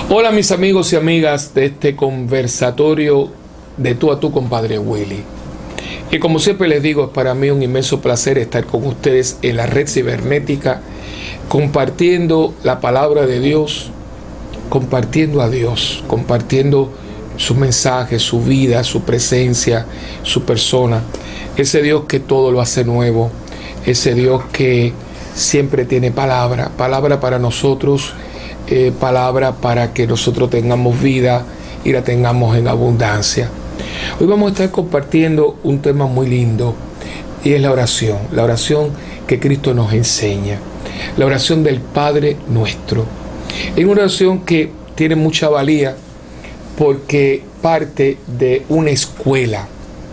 Hola mis amigos y amigas de este conversatorio de tú a tú con Padre Willy. Y como siempre les digo, es para mí un inmenso placer estar con ustedes en la red cibernética, compartiendo la palabra de Dios, compartiendo a Dios, compartiendo su mensaje, su vida, su presencia, su persona. Ese Dios que todo lo hace nuevo, ese Dios que siempre tiene palabra para nosotros, palabra para que nosotros tengamos vida y la tengamos en abundancia. Hoy vamos a estar compartiendo un tema muy lindo y es la oración que Cristo nos enseña, la oración del Padre Nuestro. Es una oración que tiene mucha valía porque parte de una escuela.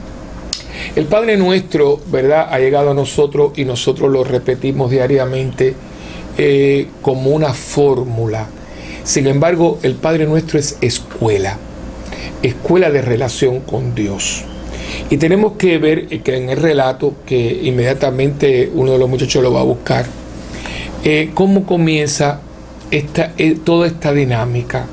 El Padre Nuestro, ¿verdad?, ha llegado a nosotros y nosotros lo repetimos diariamente como una fórmula. Sin embargo, el Padre Nuestro es escuela de relación con Dios. Y tenemos que ver que en el relato, que inmediatamente uno de los muchachos lo va a buscar, cómo comienza toda esta dinámica.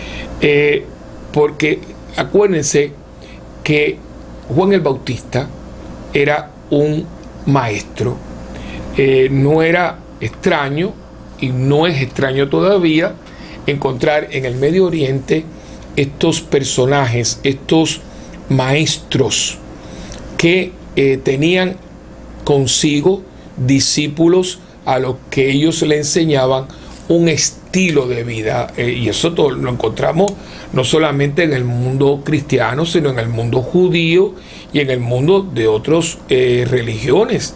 Porque acuérdense que Juan el Bautista era un maestro, no era extraño y no es extraño todavía encontrar en el Medio Oriente estos personajes, estos maestros que tenían consigo discípulos a los que ellos le enseñaban un estilo de vida, y eso todo lo encontramos no solamente en el mundo cristiano, sino en el mundo judío y en el mundo de otras religiones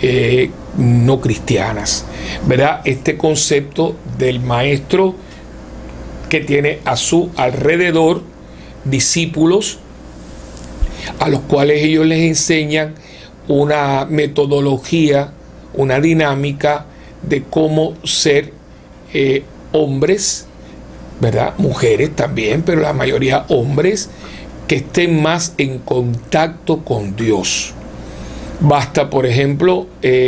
no cristianas, ¿verdad? Este concepto del maestro que tiene a su alrededor discípulos a los cuales ellos les enseñan una metodología, una dinámica de cómo ser hombres, ¿verdad? Mujeres también, pero la mayoría hombres que estén más en contacto con Dios. Basta, por ejemplo,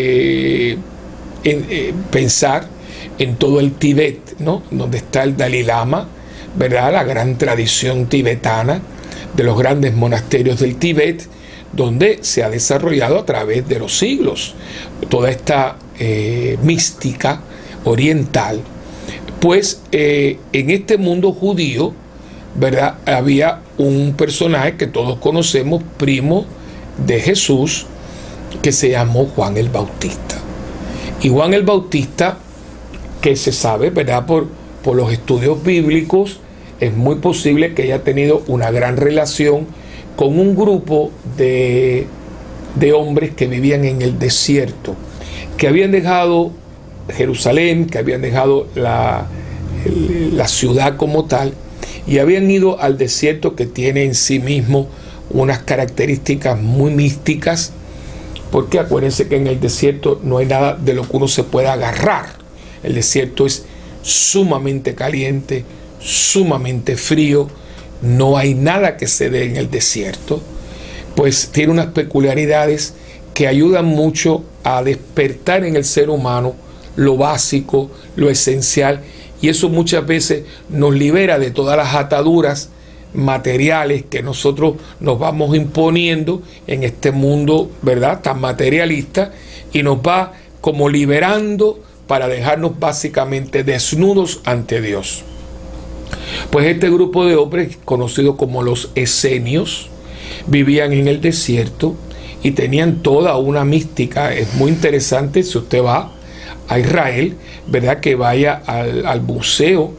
pensar en todo el Tíbet, ¿no?, donde está el Dalai Lama, ¿verdad?, la gran tradición tibetana de los grandes monasterios del Tíbet, donde se ha desarrollado a través de los siglos toda esta mística oriental. Pues en este mundo judío, ¿verdad?, había un personaje que todos conocemos, primo de Jesús, que se llamó Juan el Bautista. Y Juan el Bautista, que se sabe, ¿verdad?, por los estudios bíblicos, es muy posible que haya tenido una gran relación con un grupo de hombres que vivían en el desierto, que habían dejado Jerusalén, que habían dejado la ciudad como tal, y habían ido al desierto, que tiene en sí mismo unas características muy místicas, porque acuérdense que en el desierto no hay nada de lo que uno se pueda agarrar. El desierto es sumamente caliente, sumamente frío, no hay nada que se dé en el desierto. Pues tiene unas peculiaridades que ayudan mucho a despertar en el ser humano lo básico, lo esencial, y eso muchas veces nos libera de todas las ataduras materiales que nosotros nos vamos imponiendo en este mundo, ¿verdad?, tan materialista, y nos va como liberando para dejarnos básicamente desnudos ante Dios. Pues este grupo de hombres, conocidos como los esenios, vivían en el desierto y tenían toda una mística. Es muy interesante, si usted va a Israel, ¿verdad?, que vaya al museo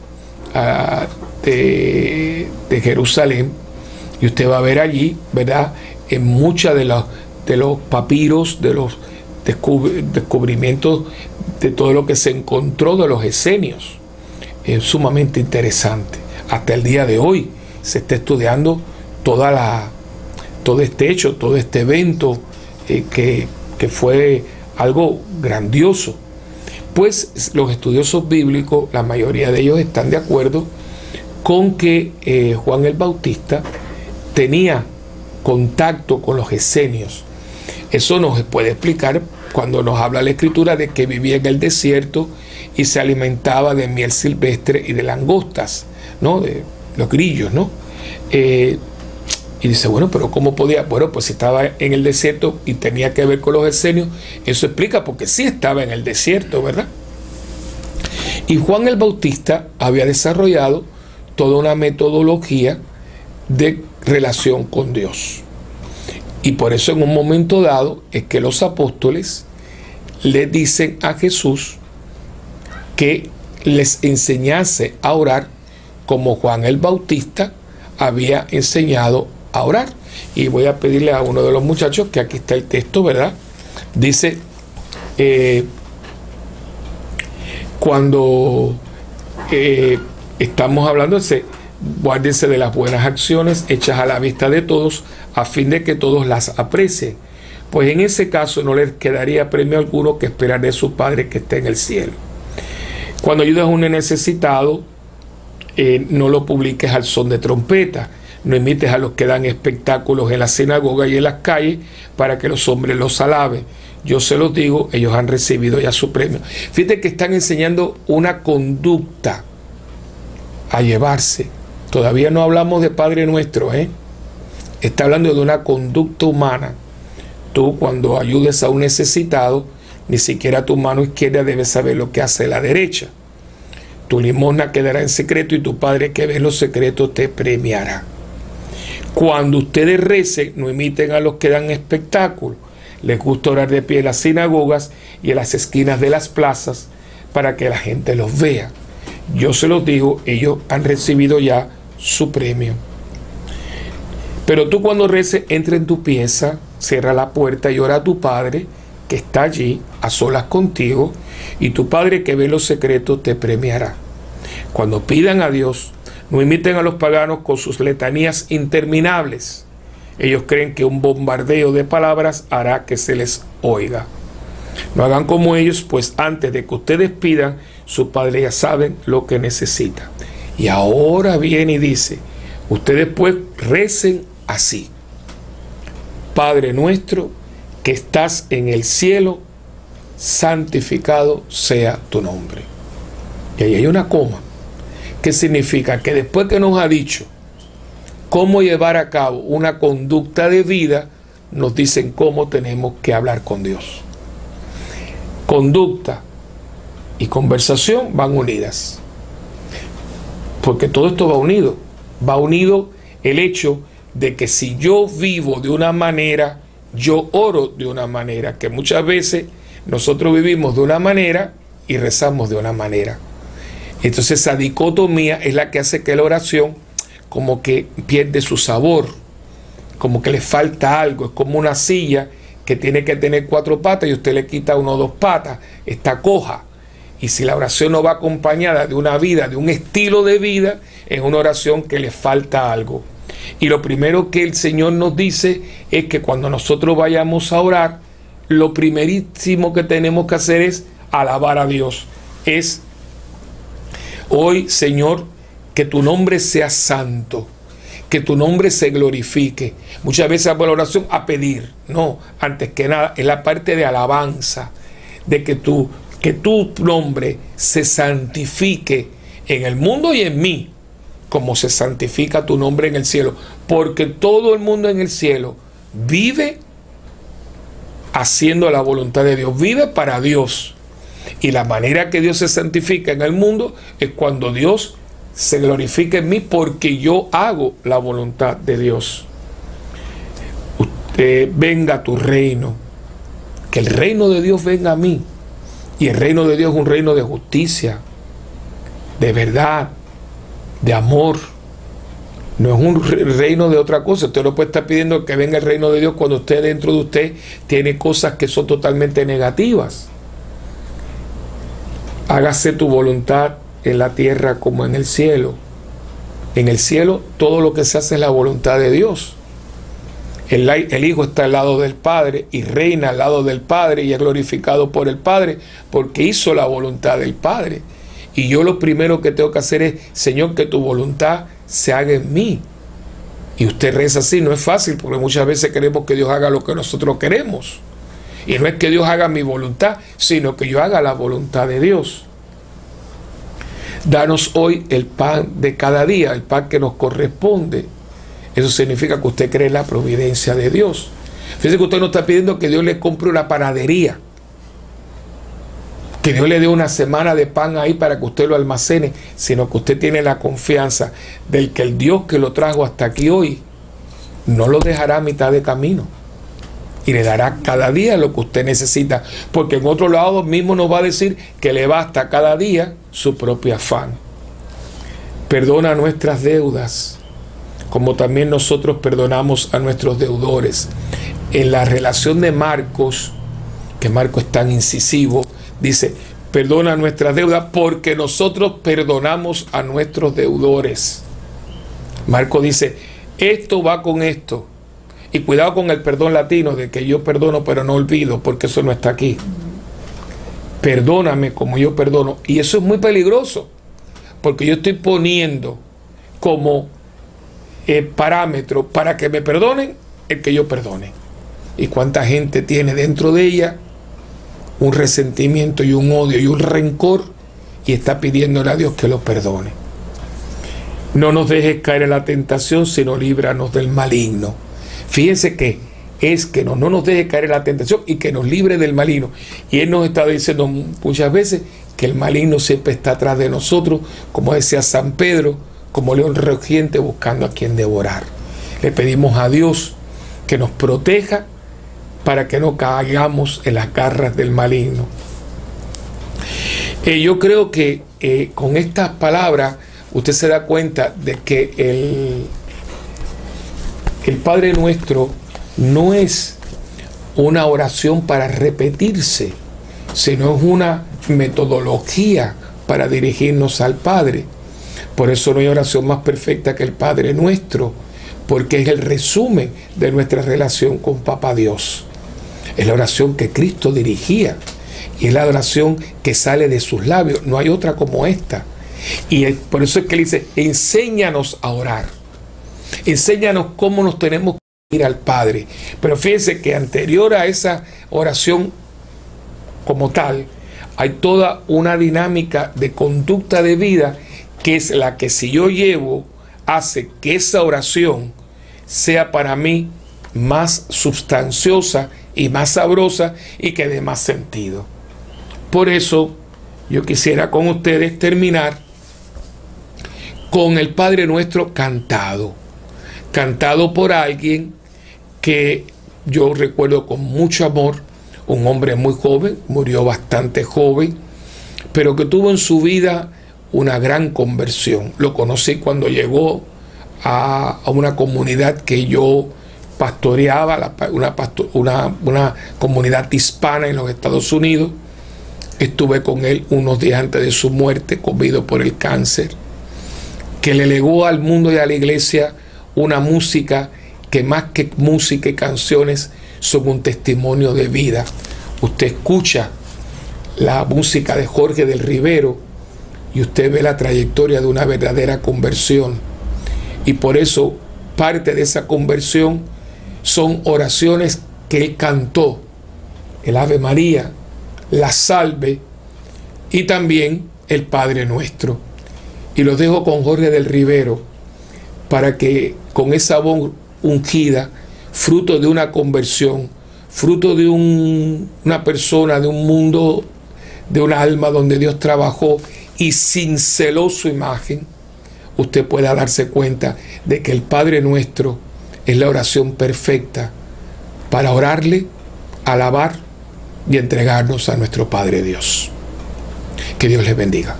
de Jerusalén, y usted va a ver allí, ¿verdad?, en muchas de los papiros, de los descubrimientos de todo lo que se encontró de los esenios. Es sumamente interesante. Hasta el día de hoy se está estudiando todo este hecho, todo este evento que fue algo grandioso. Pues los estudiosos bíblicos, la mayoría de ellos están de acuerdo con que Juan el Bautista tenía contacto con los esenios. Eso nos puede explicar cuando nos habla la Escritura de que vivía en el desierto y se alimentaba de miel silvestre y de langostas. ¿no? De los grillos, ¿no? Y dice, bueno, pero ¿cómo podía? Bueno, pues si estaba en el desierto y tenía que ver con los esenios, eso explica porque sí estaba en el desierto, ¿verdad? Y Juan el Bautista había desarrollado toda una metodología de relación con Dios. Y por eso en un momento dado es que los apóstoles le dicen a Jesús que les enseñase a orar como Juan el Bautista había enseñado a orar. Y voy a pedirle a uno de los muchachos, que aquí está el texto, ¿verdad? Dice, cuando estamos hablando, guárdense de las buenas acciones hechas a la vista de todos, a fin de que todos las aprecien. Pues en ese caso no les quedaría premio alguno que esperar de su Padre que está en el cielo. Cuando ayudas a un necesitado, no lo publiques al son de trompeta, no imites a los que dan espectáculos en la sinagoga y en las calles para que los hombres los alaben. Yo se los digo, ellos han recibido ya su premio. Fíjate que están enseñando una conducta a llevarse. Todavía no hablamos de Padre Nuestro, Está hablando de una conducta humana. Tú, cuando ayudes a un necesitado, ni siquiera tu mano izquierda debe saber lo que hace la derecha. Tu limosna quedará en secreto y tu Padre que ve los secretos te premiará. Cuando ustedes recen, no imiten a los que dan espectáculo. Les gusta orar de pie en las sinagogas y en las esquinas de las plazas para que la gente los vea. Yo se los digo, ellos han recibido ya su premio. Pero tú cuando reces, entra en tu pieza, cierra la puerta y ora a tu Padre que está allí a solas contigo, y tu Padre que ve los secretos te premiará. Cuando pidan a Dios, no imiten a los paganos con sus letanías interminables. Ellos creen que un bombardeo de palabras hará que se les oiga. No hagan como ellos, pues antes de que ustedes pidan, su Padre ya saben lo que necesitan. Y ahora viene y dice, ustedes pues recen así: Padre nuestro que estás en el cielo, santificado sea tu nombre. Y ahí hay una coma, que significa que después que nos ha dicho cómo llevar a cabo una conducta de vida, nos dicen cómo tenemos que hablar con Dios. Conducta y conversación van unidas, porque todo esto va unido. Va unido el hecho de que si yo vivo de una manera, yo oro de una manera, que muchas veces nosotros vivimos de una manera y rezamos de una manera. Entonces esa dicotomía es la que hace que la oración como que pierde su sabor, como que le falta algo. Es como una silla que tiene que tener 4 patas y usted le quita 1 o 2 patas, está coja. Y si la oración no va acompañada de una vida, de un estilo de vida, es una oración que le falta algo. Y lo primero que el Señor nos dice es que cuando nosotros vayamos a orar, lo primerísimo que tenemos que hacer es alabar a Dios. Es: hoy, Señor, que tu nombre sea santo, que tu nombre se glorifique. Muchas veces hago la oración a pedir. No, antes que nada, es la parte de alabanza, de que tu nombre se santifique en el mundo y en mí, como se santifica tu nombre en el cielo. Porque todo el mundo en el cielo vive haciendo la voluntad de Dios, vive para Dios. Y la manera que Dios se santifica en el mundo es cuando Dios se glorifica en mí, porque yo hago la voluntad de Dios. Venga tu reino, que el reino de Dios venga a mí. Y el reino de Dios es un reino de justicia, de verdad, de amor. No es un reino de otra cosa. Usted no puede estar pidiendo que venga el reino de Dios cuando usted, dentro de usted, tiene cosas que son totalmente negativas. Hágase tu voluntad en la tierra como en el cielo. En el cielo todo lo que se hace es la voluntad de Dios. El Hijo está al lado del Padre y reina al lado del Padre y es glorificado por el Padre porque hizo la voluntad del Padre. Y yo lo primero que tengo que hacer es: Señor, que tu voluntad se haga en mí. Y usted reza así. No es fácil, porque muchas veces queremos que Dios haga lo que nosotros queremos. Y no es que Dios haga mi voluntad, sino que yo haga la voluntad de Dios. Danos hoy el pan de cada día, el pan que nos corresponde. Eso significa que usted cree en la providencia de Dios. Fíjese que usted no está pidiendo que Dios le compre una panadería, que Dios le dé una semana de pan ahí para que usted lo almacene, sino que usted tiene la confianza del que el Dios que lo trajo hasta aquí hoy no lo dejará a mitad de camino y le dará cada día lo que usted necesita, porque en otro lado mismo nos va a decir que le basta cada día su propio afán. Perdona nuestras deudas, como también nosotros perdonamos a nuestros deudores. En la relación de Marcos, que Marcos es tan incisivo, dice, perdona nuestras deudas porque nosotros perdonamos a nuestros deudores. Marcos dice, esto va con esto. Y cuidado con el perdón latino, de que yo perdono pero no olvido, porque eso no está aquí. Perdóname como yo perdono. Y eso es muy peligroso, porque yo estoy poniendo como parámetro para que me perdonen el que yo perdone. Y cuánta gente tiene dentro de ella un resentimiento y un odio y un rencor, y está pidiéndole a Dios que lo perdone. No nos dejes caer en la tentación, sino líbranos del maligno. Fíjense que es que no nos deje caer en la tentación y que nos libre del maligno. Y Él nos está diciendo muchas veces que el maligno siempre está atrás de nosotros, como decía San Pedro, como león rugiente buscando a quien devorar. Le pedimos a Dios que nos proteja para que no caigamos en las garras del maligno. Yo creo que con estas palabras usted se da cuenta de que el Padre Nuestro no es una oración para repetirse, sino es una metodología para dirigirnos al Padre. Por eso no hay oración más perfecta que el Padre Nuestro, porque es el resumen de nuestra relación con Papá Dios. Es la oración que Cristo dirigía y es la oración que sale de sus labios. No hay otra como esta. Y por eso es que él dice, enséñanos a orar. Enséñanos cómo nos tenemos que ir al Padre. Pero fíjense que anterior a esa oración como tal, hay toda una dinámica de conducta de vida que es la que, si yo llevo, hace que esa oración sea para mí más sustanciosa y más sabrosa y que dé más sentido. Por eso yo quisiera con ustedes terminar con el Padre Nuestro cantado por alguien que yo recuerdo con mucho amor, un hombre muy joven, murió bastante joven, pero que tuvo en su vida una gran conversión. Lo conocí cuando llegó a una comunidad que yo pastoreaba, una comunidad hispana en los Estados Unidos. Estuve con él unos días antes de su muerte, comido por el cáncer, que le legó al mundo y a la iglesia una música que, más que música y canciones, son un testimonio de vida. Usted escucha la música de Jorge del Rivero y usted ve la trayectoria de una verdadera conversión. Y por eso parte de esa conversión son oraciones que él cantó, el Ave María, la Salve y también el Padre Nuestro. Y los dejo con Jorge del Rivero para que con esa voz ungida, fruto de una conversión, fruto de una persona, de un mundo, de una alma donde Dios trabajó, y sin celoso imagen, usted pueda darse cuenta de que el Padre Nuestro es la oración perfecta para orarle, alabar y entregarnos a nuestro Padre Dios. Que Dios les bendiga.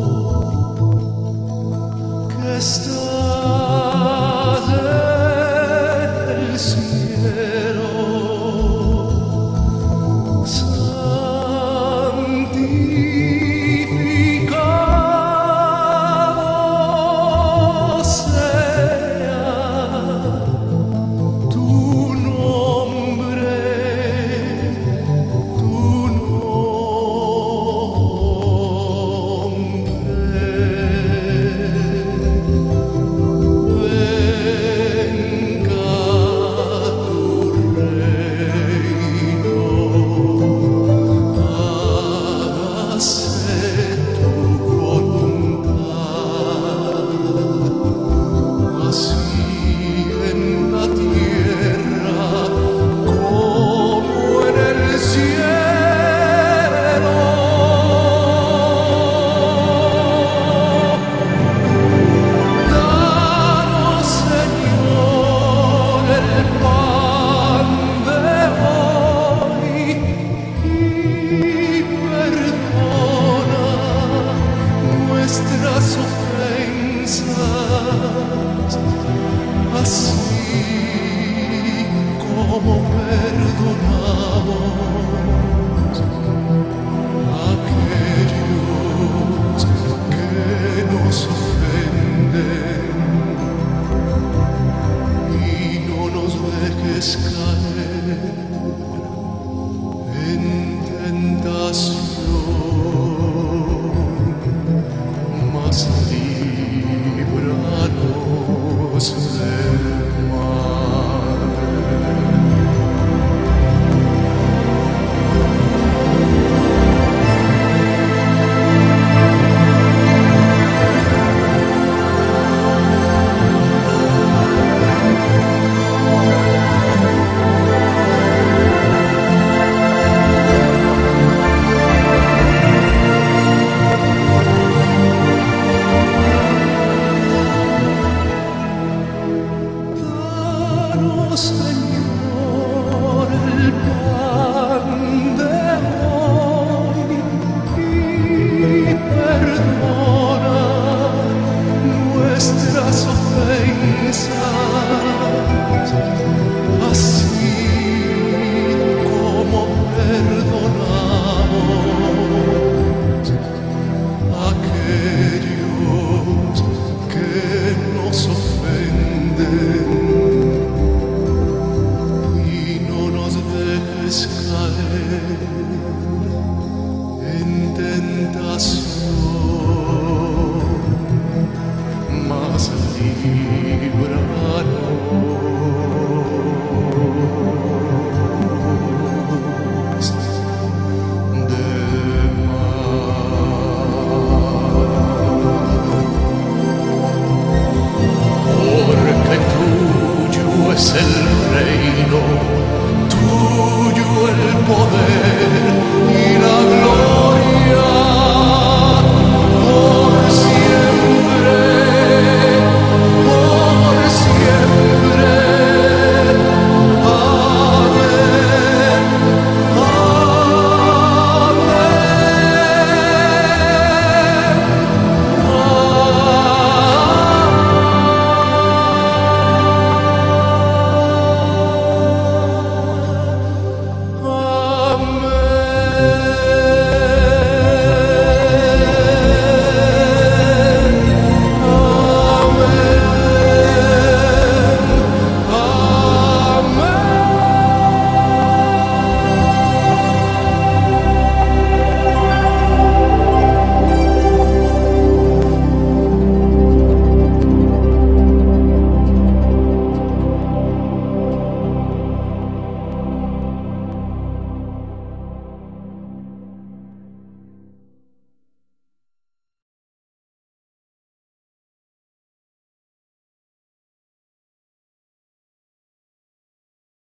Estás dejes caer en tentación, mas líbranos del mal. Señor, el pan de hoy y perdona nuestras ofensas, así como perdonamos a aquellos que nos ofenden. Caer en tentación, mas